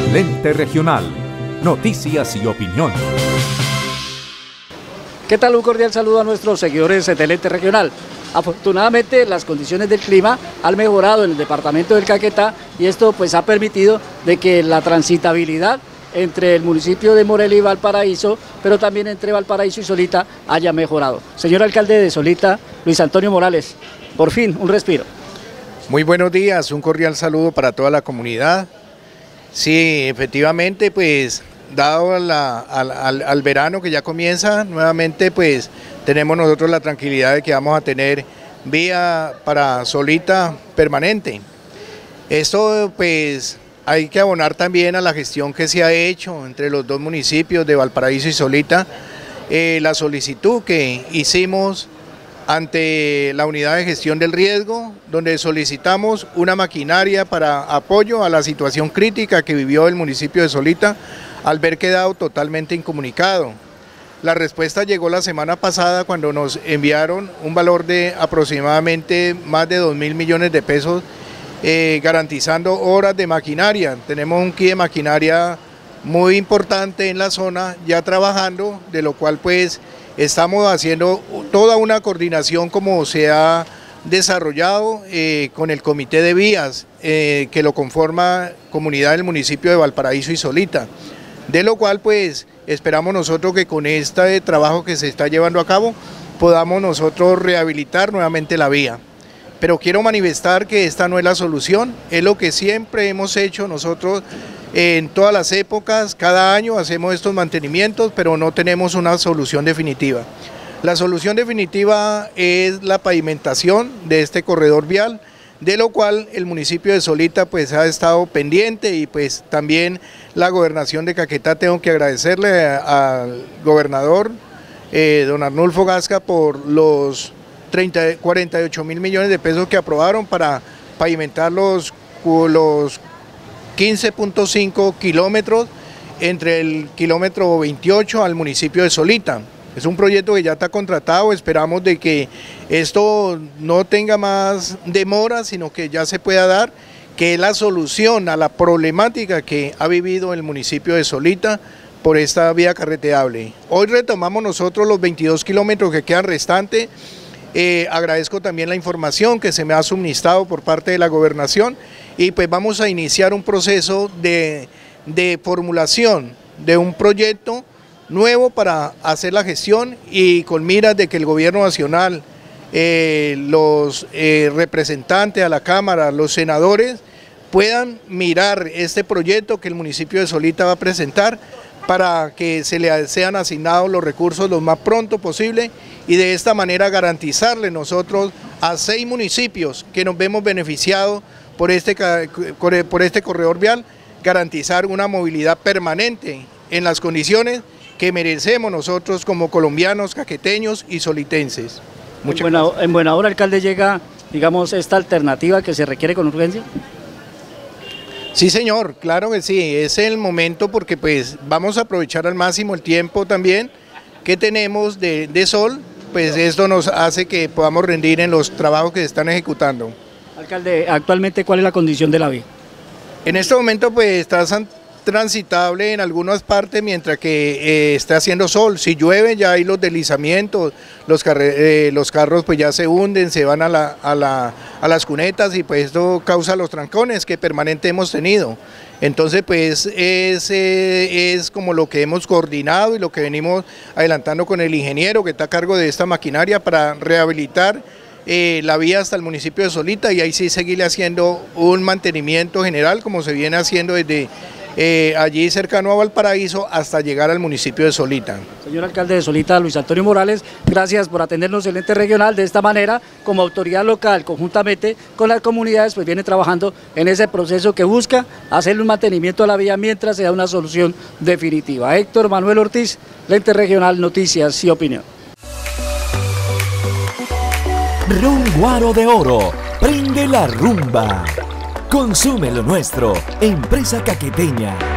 Lente Regional. Noticias y opinión. ¿Qué tal? Un cordial saludo a nuestros seguidores de Lente Regional. Afortunadamente las condiciones del clima han mejorado en el departamento del Caquetá y esto pues ha permitido de que la transitabilidad entre el municipio de Morelia y Valparaíso, pero también entre Valparaíso y Solita haya mejorado. Señor alcalde de Solita, Luis Antonio Morales, por fin un respiro. Muy buenos días, un cordial saludo para toda la comunidad. Sí, efectivamente, pues dado al verano que ya comienza, nuevamente pues tenemos nosotros la tranquilidad de que vamos a tener vía para Solita permanente. Esto pues hay que abonar también a la gestión que se ha hecho entre los dos municipios de Valparaíso y Solita, la solicitud que hicimos ante la unidad de gestión del riesgo, donde solicitamos una maquinaria para apoyo a la situación crítica que vivió el municipio de Solita al ver quedado totalmente incomunicado. La respuesta llegó la semana pasada cuando nos enviaron un valor de aproximadamente más de 2.000 millones de pesos garantizando horas de maquinaria. Tenemos un kit de maquinaria muy importante en la zona ya trabajando, de lo cual pues estamos haciendo toda una coordinación como se ha desarrollado con el comité de vías que lo conforma comunidad del municipio de Valparaíso y Solita, de lo cual pues esperamos nosotros que con este trabajo que se está llevando a cabo podamos nosotros rehabilitar nuevamente la vía. Pero quiero manifestar que esta no es la solución, es lo que siempre hemos hecho nosotros en todas las épocas, cada año hacemos estos mantenimientos, pero no tenemos una solución definitiva. La solución definitiva es la pavimentación de este corredor vial, de lo cual el municipio de Solita pues ha estado pendiente y pues también la gobernación de Caquetá. Tengo que agradecerle al gobernador don Arnulfo Gasca por los 48.000 millones de pesos que aprobaron para pavimentar los 15.5 kilómetros entre el kilómetro 28 al municipio de Solita. Es un proyecto que ya está contratado, esperamos de que esto no tenga más demora, sino que ya se pueda dar, que es la solución a la problemática que ha vivido el municipio de Solita por esta vía carreteable. Hoy retomamos nosotros los 22 kilómetros que quedan restantes. Agradezco también la información que se me ha suministrado por parte de la gobernación y pues vamos a iniciar un proceso de formulación de un proyecto nuevo para hacer la gestión y con miras de que el gobierno nacional, los representantes a la Cámara, los senadores puedan mirar este proyecto que el municipio de Solita va a presentar para que se le sean asignados los recursos lo más pronto posible y de esta manera garantizarle nosotros a 6 municipios que nos vemos beneficiados por este corredor vial, garantizar una movilidad permanente en las condiciones que merecemos nosotros como colombianos, caqueteños y solitenses. En buena hora, alcalde, llega, digamos, esta alternativa que se requiere con urgencia. Sí, señor, claro que sí, es el momento porque pues vamos a aprovechar al máximo el tiempo también que tenemos de sol, pues esto nos hace que podamos rendir en los trabajos que se están ejecutando. Alcalde, actualmente, ¿cuál es la condición de la vía? En este momento pues está transitable en algunas partes mientras que está haciendo sol. Si llueve ya hay los deslizamientos, los carros pues ya se hunden, se van a las cunetas y pues esto causa los trancones que permanente hemos tenido. Entonces pues es como lo que hemos coordinado y lo que venimos adelantando con el ingeniero que está a cargo de esta maquinaria para rehabilitar la vía hasta el municipio de Solita y ahí sí seguirle haciendo un mantenimiento general como se viene haciendo desde allí cercano a Valparaíso hasta llegar al municipio de Solita. Señor alcalde de Solita, Luis Antonio Morales, gracias por atendernos el ente regional. De esta manera, como autoridad local, conjuntamente con las comunidades, pues viene trabajando en ese proceso que busca hacerle un mantenimiento a la vía mientras se da una solución definitiva. Héctor Manuel Ortiz, ente regional, noticias y opinión. Ron Guaro de Oro, prende la rumba. Consume lo nuestro, empresa caqueteña.